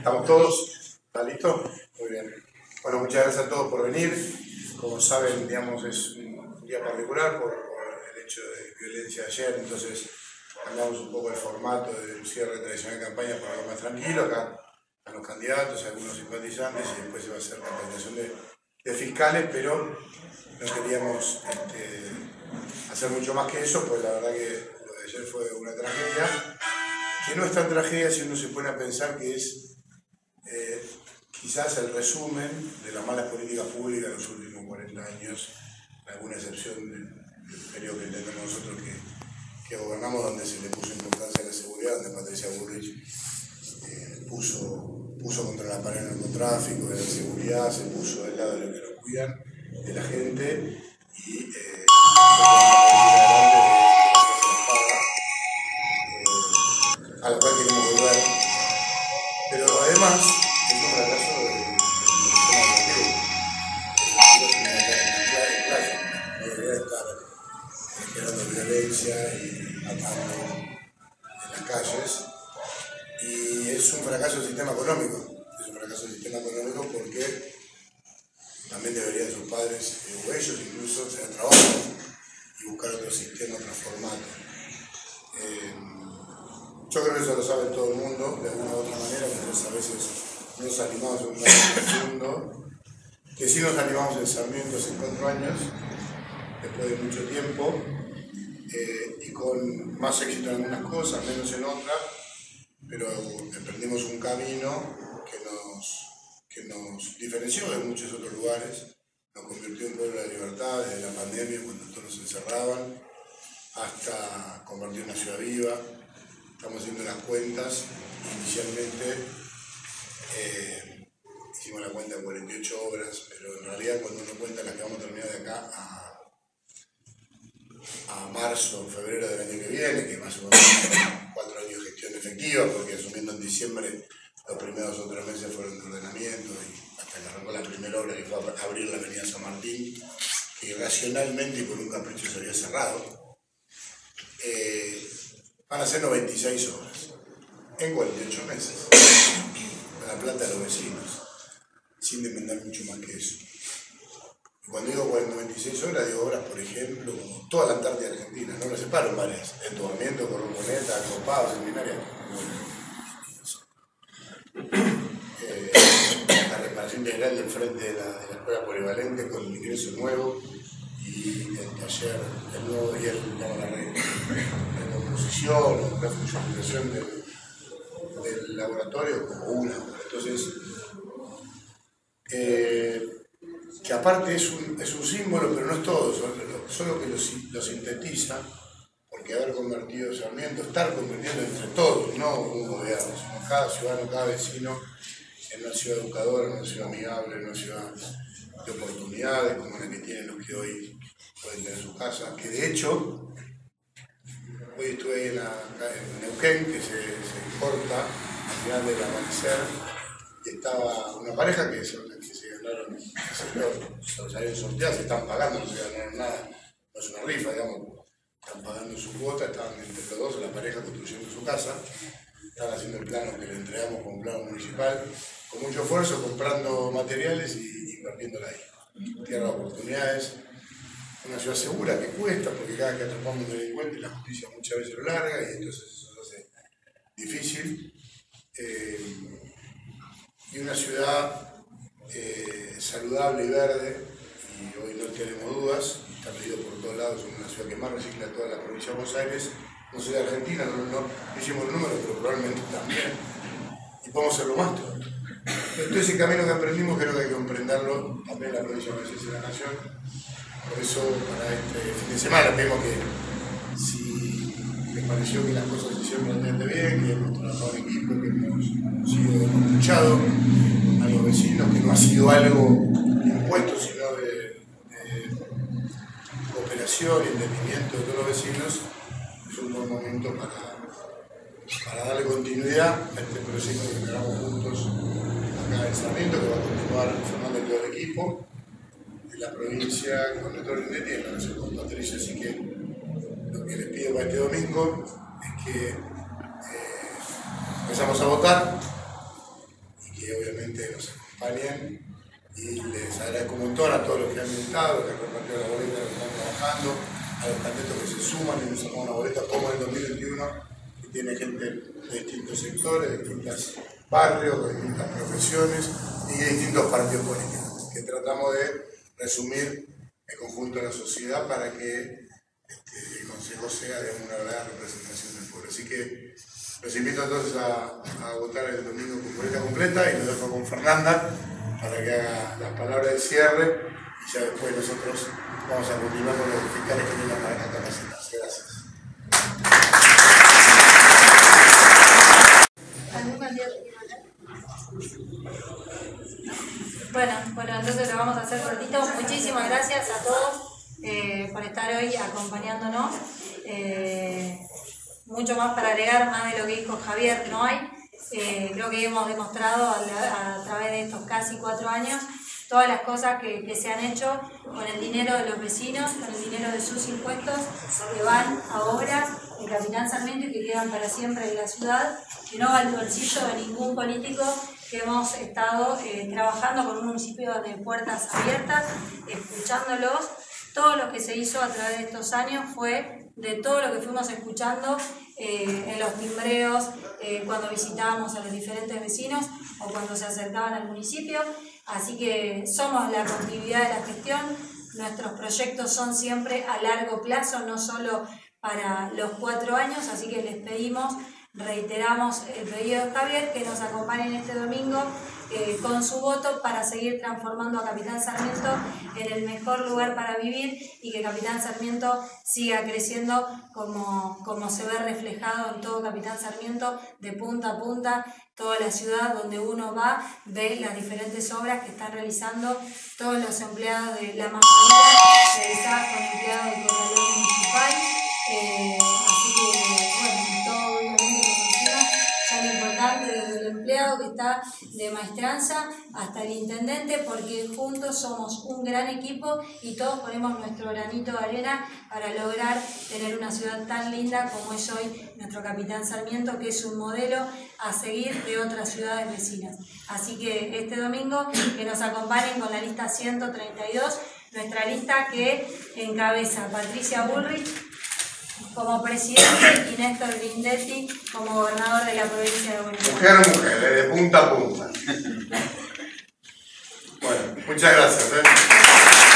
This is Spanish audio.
¿Estamos todos? ¿Está listo? Muy bien. Bueno, muchas gracias a todos por venir. Como saben, digamos, es un día particular por el hecho de violencia de ayer, entonces cambiamos un poco el formato del cierre tradicional de campaña para algo más tranquilo. Acá a los candidatos, a algunos simpatizantes, y después se va a hacer la presentación de fiscales, pero no queríamos hacer mucho más que eso, pues la verdad que lo de ayer fue una tragedia, que no es tan tragedia si uno se pone a pensar que es quizás el resumen de las malas políticas públicas de los últimos 40 años, con alguna excepción del periodo que entendemos nosotros que gobernamos, donde se le puso importancia a la seguridad, donde Patricia Bullrich puso contra la pared el narcotráfico, de la seguridad, se puso del lado de los que nos cuidan, de la gente, y a la cual queremos volver. Pero además es un fracaso del sistema educativo. No debería estar generando violencia y matando en las calles. Y es un fracaso del sistema económico. Es un fracaso del sistema económico porque también deberían sus padres, o ellos incluso, tener trabajo y buscar otro sistema, otro formato. Yo creo que eso lo sabe todo el mundo, de alguna u otra manera, nosotros a veces no nos animamos en un segundo, que sí nos animamos en Sarmiento hace 4 años, después de mucho tiempo, y con más éxito en algunas cosas, menos en otras, pero emprendimos un camino que nos diferenció de muchos otros lugares, nos convirtió en pueblo de la libertad desde la pandemia, cuando todos nos encerraban, hasta convertir en una ciudad viva. Estamos haciendo las cuentas. Inicialmente hicimos la cuenta de 48 obras, pero en realidad cuando uno cuenta las que vamos a terminar de acá a marzo, febrero del año que viene, que más o menos 4 años de gestión efectiva, porque asumiendo en diciembre los primeros 2 o 3 meses fueron de ordenamiento y hasta que arrancó la primera obra, que fue abrir la avenida San Martín, que irracionalmente y por un capricho se había cerrado. Van a ser 96 obras en 48 meses, con la plata de los vecinos, sin demandar mucho más que eso. Y cuando digo 96 horas, digo obras, por ejemplo, como toda la Antártida Argentina, no lo separo en varias, entubarmiento, Corromponeta, Copado, Seminaria. La reparación integral del frente de la escuela polivalente con el ingreso nuevo y el taller, el nuevo y la composición o la funcionalización del laboratorio como una obra. Entonces, que aparte es un símbolo, pero no es todo, solo que lo sintetiza, porque haber convertido Sarmiento, estar convirtiendo entre todos, no un gobierno, sino cada ciudadano, cada vecino, en una ciudad educadora, en una ciudad amigable, en una ciudad de oportunidades, como la que tienen los que hoy pueden tener su casa, que de hecho, hoy estuve en Neuquén, que se corta al final del amanecer, y estaba una pareja que se ganaron, se salieron sorteadas, se están pagando, no se ganaron nada, no es una rifa, digamos, están pagando su cuota, estaban entre los dos, la pareja construyendo su casa, están haciendo el plano que le entregamos como plano municipal, con mucho esfuerzo, comprando materiales y invirtiéndola ahí. Tierra de oportunidades, una ciudad segura que cuesta, porque cada vez que atrapamos a un delincuente la justicia muchas veces lo larga y entonces eso se hace difícil. Y una ciudad saludable y verde, y hoy no tenemos dudas, está medido por todos lados, es una ciudad que más recicla toda la provincia de Buenos Aires, no soy de Argentina, no hicimos el número, pero probablemente también, y podemos hacerlo más todavía. Entonces ese camino que aprendimos creo que hay que emprenderlo también en la provincia de Buenos Aires y la Nación. Por eso para este fin de semana pedimos que si les pareció que las cosas se hicieron realmente bien, que hemos trabajado en equipo, que hemos escuchado a los vecinos, que no ha sido algo impuesto, sino de cooperación y entendimiento de todos los vecinos, es un buen momento para darle continuidad a este proceso que generamos juntos acá en Sarmiento, que va a continuar formando todo el equipo, en la provincia con Néstor Grindetti y en la nación con Patricia. Así que lo que les pido para este domingo es que empezamos a votar que obviamente nos acompañen. Y les agradezco un montón a todos los que han militado, los que han repartido la boleta, los que están trabajando, a los candidatos que se suman y nos sacan una boleta como en el 2021, que tiene gente de distintos sectores, de distintos barrios, de distintas profesiones y de distintos partidos políticos, que tratamos de resumir el conjunto de la sociedad para que el Consejo sea de una verdadera representación del pueblo. Así que los invito entonces a votar el domingo con boleta completa y lo dejo con Fernanda para que haga las palabras de cierre y ya después nosotros vamos a continuar con los fiscales que vienen para capacitarse. Gracias. ¿Algún candidato quiere hablar? Bueno, entonces lo vamos a hacer cortito. Muchísimas gracias a todos por estar hoy acompañándonos. Mucho más para agregar, más de lo que dijo Javier no hay. Creo que hemos demostrado a través de estos casi 4 años todas las cosas que se han hecho con el dinero de los vecinos, con el dinero de sus impuestos, que van a obras en Capitán Sarmiento y que quedan para siempre en la ciudad, que no va al bolsillo de ningún político, que hemos estado trabajando con un municipio de puertas abiertas, escuchándolos. Todo lo que se hizo a través de estos años fue de todo lo que fuimos escuchando en los timbreos, cuando visitábamos a los diferentes vecinos o cuando se acercaban al municipio. Así que somos la continuidad de la gestión. Nuestros proyectos son siempre a largo plazo, no solo para los 4 años, así que les pedimos, reiteramos el pedido de Javier, que nos acompañen este domingo con su voto para seguir transformando a Capitán Sarmiento en el mejor lugar para vivir y que Capitán Sarmiento siga creciendo como se ve reflejado en todo Capitán Sarmiento, de punta a punta, toda la ciudad donde uno va, ve las diferentes obras que están realizando todos los empleados de la Amazonía, realizadas con empleados del Corralón Municipal. Así que, bueno, todo obviamente ya lo importante desde el empleado que está de maestranza hasta el intendente, porque juntos somos un gran equipo y todos ponemos nuestro granito de arena para lograr tener una ciudad tan linda como es hoy nuestro Capitán Sarmiento, que es un modelo a seguir de otras ciudades vecinas. Así que este domingo que nos acompañen con la lista 132, nuestra lista que encabeza Patricia Bullrich como presidente y Néstor Grindetti como gobernador de la provincia de Buenos Aires. Mujer, de punta a punta. Bueno, muchas gracias.